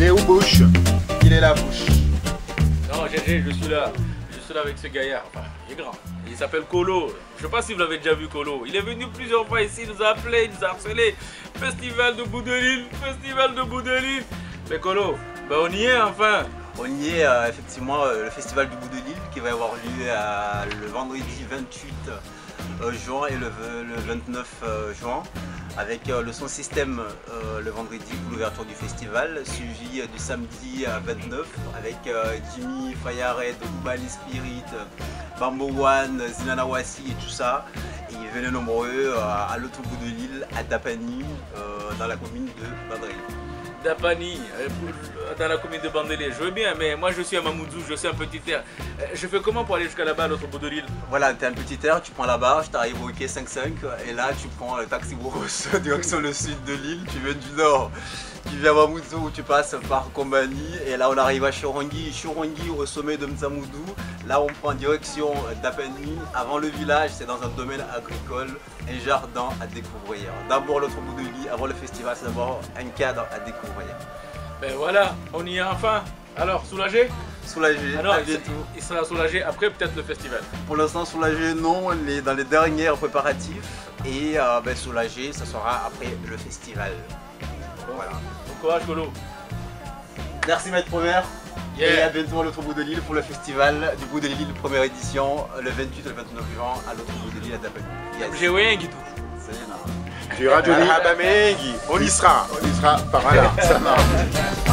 Il est où Bouche? Il est là Bouche. Non, GG, je suis là. Je suis là avec ce gaillard. Enfin, il est grand. Il s'appelle Colo. Je sais pas si vous l'avez déjà vu, Colo. Il est venu plusieurs fois ici, il nous a appelé, il nous a harcelé. Festival de bout de l'île, festival de bout de l'île. Mais Colo, ben on y est enfin. On y est effectivement le festival du bout de l'île qui va avoir lieu le vendredi 28 juin et le 29 juin avec le son système le vendredi pour l'ouverture du festival, suivi du samedi 29 avec Jimmy, Fayared, Ubali Spirit, Bambo One, Zinana Wassi et tout ça. Et venez nombreux à l'autre bout de l'île, à Dapani, dans la commune de Bandré. Dapani, dans la commune de Bandélé. Je veux bien, mais moi je suis à Mamoudzou, je suis un petit terre. Je fais comment pour aller jusqu'à là-bas, à l'autre bout de l'île? Voilà, tu es un petit terre, tu prends la barge, tu arrives au quai 5-5 et là tu prends le taxi Bros direction le sud de l'île, tu viens du nord. Tu viens à Mamoudzou, tu passes par Kombani et là on arrive à Chorongi, au sommet de Mtsamoudou. Là on prend direction d'Apani, avant le village, c'est dans un domaine agricole, un jardin à découvrir. D'abord l'autre bout de l'île, avant le festival, c'est d'abord un cadre à découvrir. Ben voilà, on y est enfin. Alors, soulagé? Soulagé, Alors, à bientôt. Il sera soulagé après peut-être le festival. Pour l'instant soulagé non, on est dans les derniers préparatifs et soulagé, ça sera après le festival. Voilà. Bon courage, Colo. Merci Maître Robert. Yeah. Et à bientôt à l'autre bout de l'île pour le festival du bout de l'île première édition le 28 et le 29 juin à l'autre bout de l'île à Dapani. J'ai rien du tout. C'est bien. Tu iras Johnny Abamengi. On y sera par là. Ça marche.